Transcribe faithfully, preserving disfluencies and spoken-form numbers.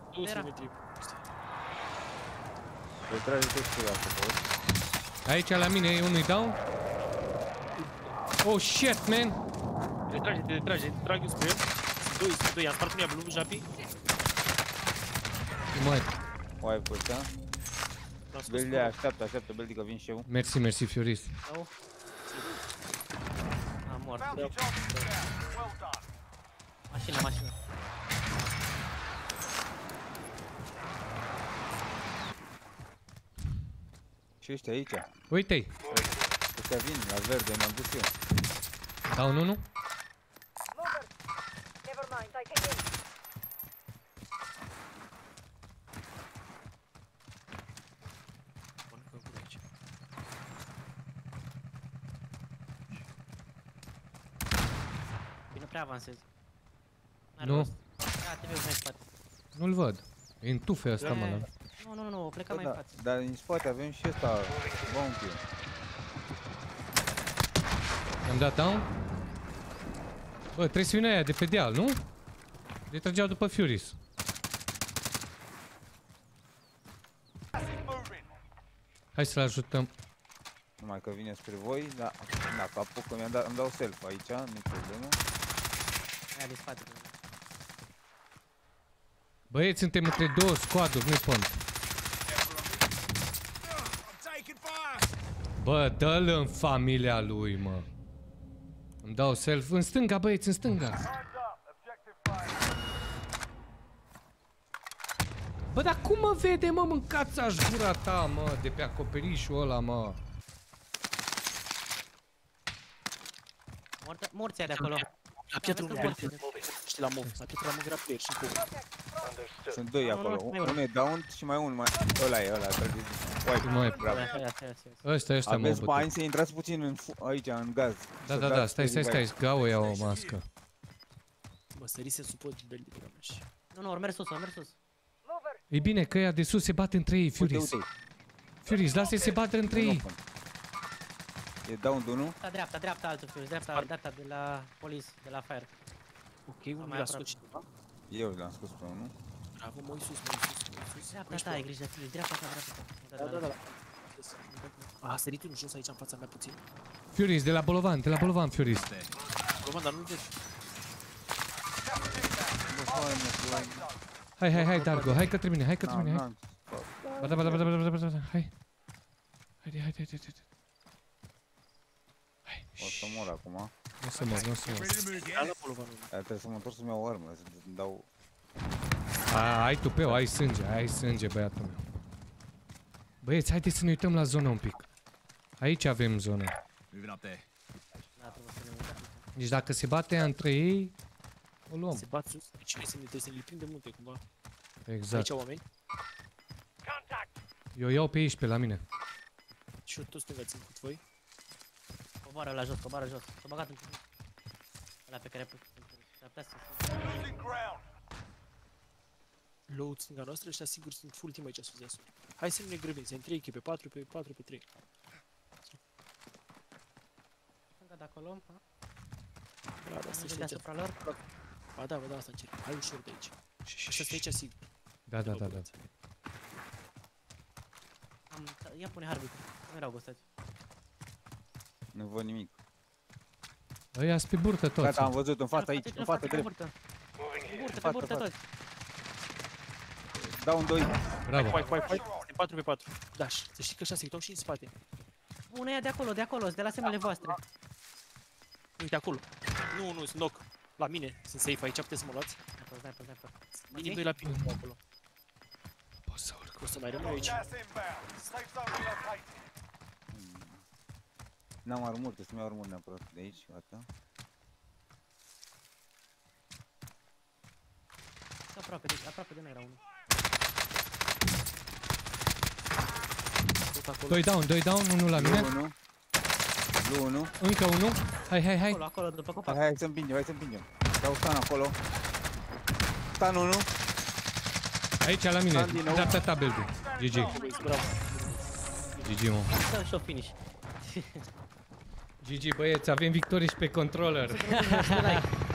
Retrage textura acolo. Aici la mine e unui down. Oh shit, man! Retrage, te retrage, te trag eu spre el. Sunt doi, sunt doi, am spart unii blue, Japi. Mai. Wipe ăsta. Beldi, așteaptă, așteaptă, Beldi, că vin și eu. Mersi, mersi, Fioris. Au. Am mort. Mașină, mașină. Și ăștia aici. Uite-i. Ăștia vin, la verde, mi-am dus eu. Down unu. Nu prea avansez. Nu. Da, te vezi mai spate. Nu-l văd. E în tufe ăsta, mă. Nu, nu, nu, pleca mai în față. Dar în spate avem și ăsta, bounty. Am dat down. Bă, trebuie să vină aia de pe deal, nu? Le trăgeau după Furious. Hai să-l ajutăm. Numai că vine spre voi, da, dacă apuc, că mi-am dat, îmi dau self aici, nu-i problemă. Aia de spate. Băieți, suntem între două squad-uri, nu-i pont. Bă, dă-l în familia lui, mă. Îmi dau self. În stânga, băieți, în stânga. Bă, dar cum mă vede, mă? Mâncați-aș gura ta, mă, de pe acoperișul ăla, mă. Morți de acolo. La piatră nu morți. Știi, la mov. La piatră la mov era player și cu. Sunt doi acolo. Unul e down și mai unul mai... Ăla e, ăla, trage. Wipe, bravo. Ăsta, ăsta, mă, aveți bani să intrați puțin aici, în gaz. Da, da, da, stai, stai, stai, Gao ia o mască. Mă, sărise suport Beldi pe și... Nu, nu, ori merg sus, ori merg sus. E bine că ea de sus se bate între ei, Furious. Furious, lasă-i se bată între ei. E down de unul? Da, dreapta, dreapta altul, Furious, dreapta, dreapta de la police, de la fire. Ok, unul l-a scos cineva? Eu l-am scos pe unul. Bravo, mă, sus, mă, sus, mă, sus. Dreapta ta, ai grijă de Furious, dreapta ta, dreapta ta. Da, da, da. A sărit unul jos aici în fața mea puțin. Furious, de la Bolovan, de la Bolovan, Furious. Bolovan, dar nu-l vezi. Hai, hai, hai, Dargo, hai către mine, hai către mine, hai. Ba da, ba da, ba da, ba da, ba da, hai. Haide, haide, haide, haide. Hai. O să mor acum. Nu o să mor, nu o să mor. Trebuie să mă întorc să-mi iau o armă, să-mi dau... A, ai tupeu, ai sânge, ai sânge, băiatul meu. Băieți, haideți să ne uităm la zonă un pic. Aici avem zonă. Deci dacă se bate între ei, o luăm. Se bat sus, deci noi trebuie să ne lipim de multe cumva. Exact. Aici oameni. Eu iau pe aici, pe la mine. Și eu tot stânga țin cu voi. Coboară la jos, coboară jos. S-a băgat în ăla pe care a pleasă. Load stânga noastră, ăștia sigur sunt full team aici sus deasupra. Hai să nu ne grăbim, să trei echipe, patru pe patru pe trei. Stânga de acolo, ha? Da, da, să deasupra lor. Ba da, ba da, asta încerc. Hai ușor de aici. Și ăsta stă aici sigur. Da, da, da, da. Ia pune harbitul, nu erau gostați. Nu văd nimic. Ăia-s pe burtă toți. Gata, am văzut, în față aici, în față, drept. Burtă, pe burtă toți. Dau un doi. Bravo. Fight, fight, fight. Suntem patru pe patru. Da, să știi că ăștia se uitau și în spate. Bună, ea de acolo, de acolo, de la semnele voastre. Uite, acolo. Nu, nu, sunt knock. La mine, sunt safe aici, puteți să mă luați. Sniper, sniper, sniper. Minim doi la pin, acolo. Poți să urc. O să mai rămân aici. N-am armuri, trebuie să-mi iau armuri neapărat de aici, gata. Aproape de, aproape de noi era unul. Doi down, doi down, unul la mine. Unu. Unu. Încă unul. Hai, hai, hai. Acolo, acolo, după copac. Hai, hai să împingem, hai să împingem. Dau stan acolo. Stan unu. Aici la mine, dreapta ta, Beldu. G G. G G, mă. Da, și-o finish. G G, băieți, avem victorii și pe controller.